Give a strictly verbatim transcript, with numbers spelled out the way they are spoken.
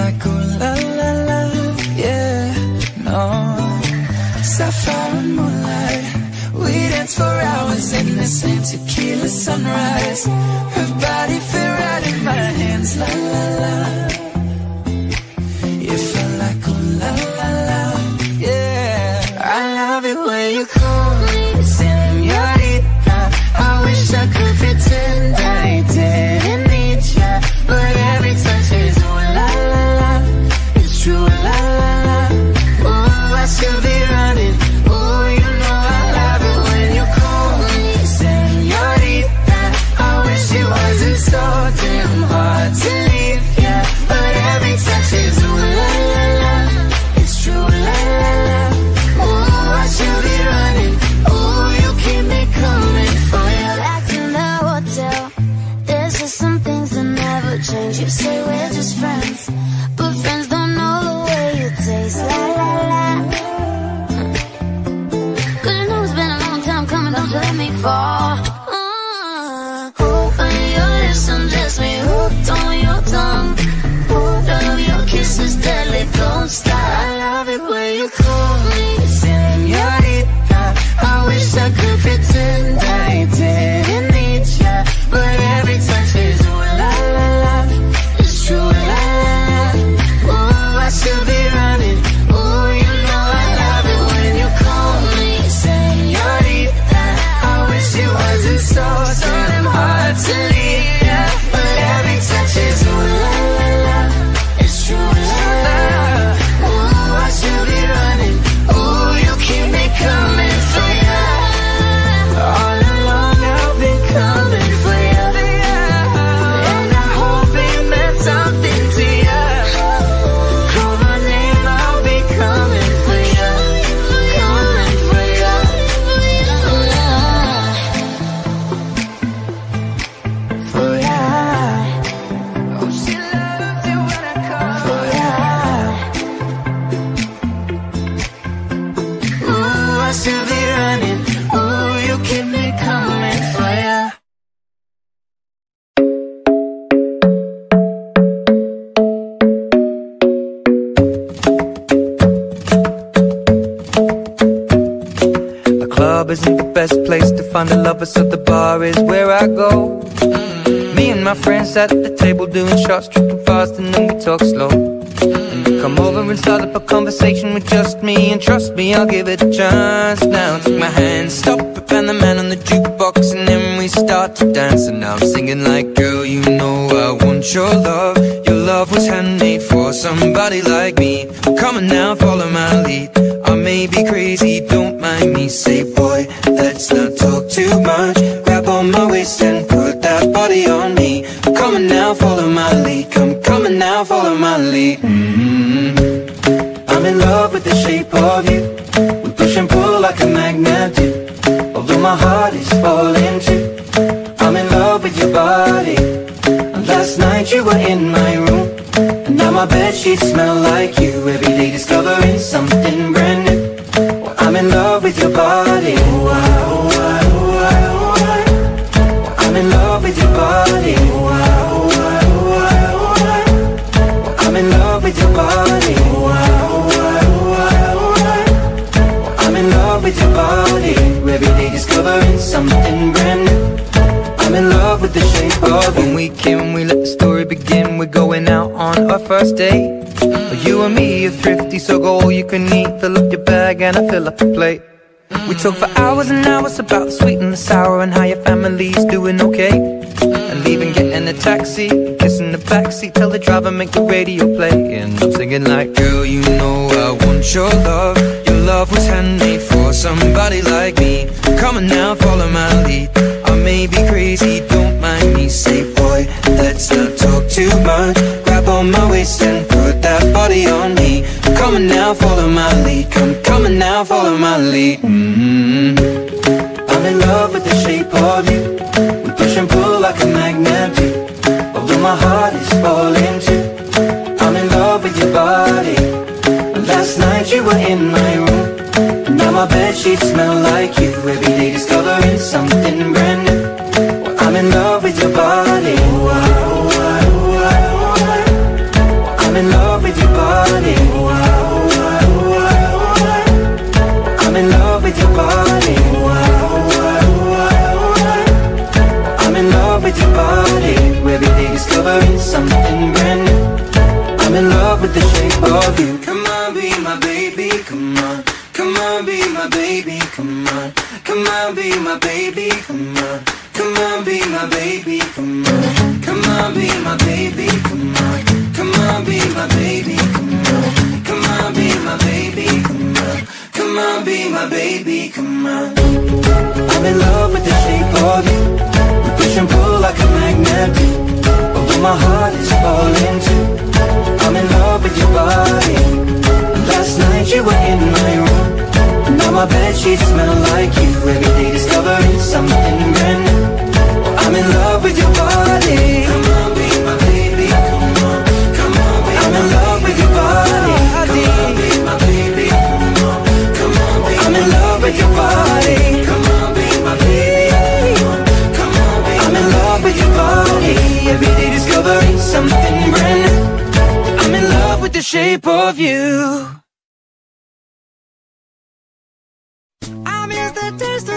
like ooh la la la, yeah, no. Sapphire and moonlight, we dance for hours in the same tequila sunrise. Her body fit right in my hands, la la la. You feel like ooh la la la, yeah. I love it when you call me Señorita. I wish I could pretend I didn't need ya, but every touch is ooh la la la. It's true, la la la. Ooh, I should be running. Ooh, you know I love it when you call me Señorita. I wish it wasn't so damn hard to leave ya, but every touch is ooh la la la. It's true, la la la. Ooh, I should be running. Ooh, you keep me coming for you. Back in the hotel, there's just some things that never change. You say we're just friends, but friends don't know the way you taste. La la la. Cause you know it's been a long time coming, don't you let me fall. uh, Hope on your lips, undress me, hooked on your tongue. Oh, love your kisses, deadly, don't stop. I love it when you call me Señorita. I wish I could pretend I didn't need ya, but every touch is ooh la la la. It's true, la la la. Ooh, I should be running. Ooh, you know I love it when you call me Señorita. I wish it wasn't so, so damn hard to leave ya, but every touch is ooh la la la. It's true, la la la. Ooh, I should be running. Ooh, you keep me coming for ya. All along I've been coming for ya, and I hope it meant something to ya. Call my name, I'll be coming for ya, coming for ya. For ya. Oh, she loves it when I call for ya. Ooh, I should be running. Ooh, you keep me coming for ya. The club isn't the best place to find a lover, so the bar is where I go. Me and my friends at the table doing shots, tripping fast, and then we talk slow. And you come over and start up a conversation with just me, and trust me, I'll give it a chance. Now take my hand, stop it, and the man on the jukebox, and then we start to dance. And now I'm singing like, girl, you know I want your love. Your love was handmade for somebody like me. Come on now, follow my lead. I may be crazy, don't mind me. Say, boy, let's not talk too much. Grab on my waist and put that body on me. Come on now, follow my lead. Come, come on now, follow my lead. mm-hmm. I'm in love with the shape of you. We push and pull like a magnet do. Although my heart is falling too, I'm in love with your body. Last night you were in my room, and now my bedsheets smell like you. Every day discovering something brand new. Well, I'm in love with your body. Oh, I, oh, I, oh, I, oh, I. Well, I'm in love with your body. Oh, I, oh, I, oh, I, oh, I. Well, I'm in love with your body. Oh, I, oh, I, oh, I, oh, I. Well, I'm in love with your body. Every day discovering something brand new. I'm in love with the shape of you. When we came and we let the story begin, we're going out on our first date. You and me are thrifty, so go all you can eat. Fill up your bag and I fill up the plate. We talk for hours and hours about the sweet and the sour, and how your family's doing okay. And leaving, getting a taxi, kissing the backseat, tell the driver make the radio play. And I'm singing like, girl, you know I want your love. Your love was handmade for somebody like me. Come on now, follow my lead. I may be crazy, don't mind me. Say, boy, let's not talk too much. Grab on my waist and put that body on me. Come on now, follow my lead. Come, come on now, follow my lead. mm-hmm. I'm in love with the shape of you. We push and pull like a magnet do. Although my heart is falling too, I'm in love with your body. Last night you were in my room, and now my bedsheets smell like you. Every day discovering something brand new. Well, I'm in love with your body. Oh, I, oh, I, oh, I, oh, I. I'm in in love with your body. I'm in love with your body. I'm in love with your body. Every day discovering something brand new. I'm in love with the shape of you. Come on, be my baby, come on. Come on, be my baby, come on. Come on, be my baby, come on. Come on, be my baby, come on. Come on, be my baby, come on. Come on, be my baby, come on. Come on, be my baby, come on. Come on, be my baby, come on. I'm in love with the shape of you. We push and pull like a magnet do. Although my heart is falling too. I'm in love with your body. Last night you were in my room. Now my bedsheets smell like you. Every day discovering something brand new. I'm in love with your body. Come on, be my baby, come on. Come on, be I'm in love with your body. Come on, be my baby, come on. Come on, be I'm in love with your body. Come on, be my baby, come on. Come on, be I'm in love with your body. Every day discovering something brand new. I'm in love with the shape of you. I miss the taste